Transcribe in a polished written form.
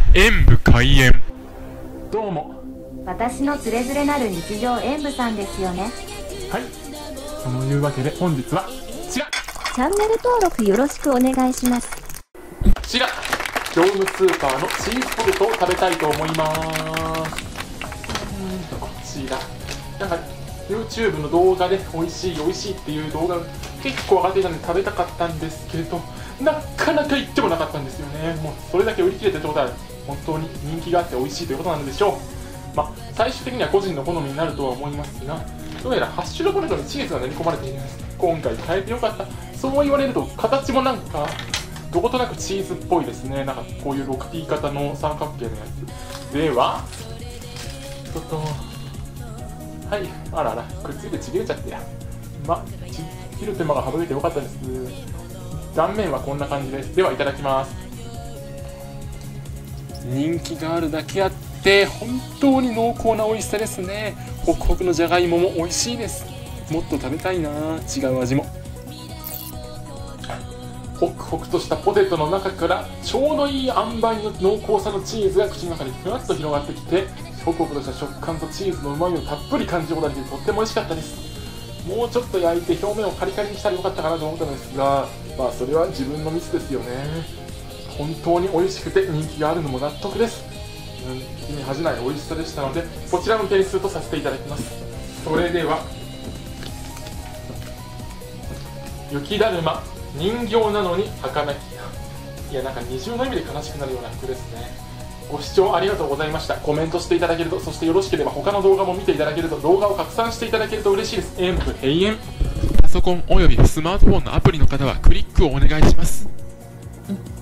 演武開演。どうも。 私のつれづれなる日常演武さんですよね。 はい、そのいうわけで本日はこちら、 チャンネル登録よろしくお願いします。 こちら業務スーパーのチーズポテトを食べたいと思います。こちらなんか YouTube の動画で美味しい美味しいっていう動画が結構上がっていたので食べたかったんですけど、なかなか行ってもなかったんですよね。もうそれだけ売り切れてるってことは本当に人気があって美味しいということなんでしょう。まあ最終的には個人の好みになるとは思いますが、どうやらハッシュドポテトにチーズが練り込まれているんです。今回変えてよかった。そう言われると形もなんかどことなくチーズっぽいですね。なんかこういう 6P 型の三角形のやつでははい、あらあら、くっついてちぎれちゃってや。切る手間が省いてよかったです。断面はこんな感じです。ではいただきます。人気があるだけあって本当に濃厚な美味しさですね。ホクホクのじゃがいもも美味しいです。もっと食べたいな。違う味も。ホクホクとしたポテトの中からちょうどいい塩梅の濃厚さのチーズが口の中にふわっと広がってきて、ホクホクとした食感とチーズのうまみをたっぷり感じることができてとっても美味しかったです。もうちょっと焼いて表面をカリカリにしたらよかったかなと思ったのですが、まあそれは自分のミスですよね。本当に美味しくて人気があるのも納得です。口に恥じない美味しさでしたので、こちらの点数とさせていただきます。それでは雪だるま、人形なのに儚き。いや、なんか二重の意味で悲しくなるような服ですね。ご視聴ありがとうございました。コメントしていただけると、そしてよろしければ他の動画も見ていただけると、動画を拡散していただけると嬉しいです。演武閉園。パソコンおよびスマートフォンのアプリの方はクリックをお願いします。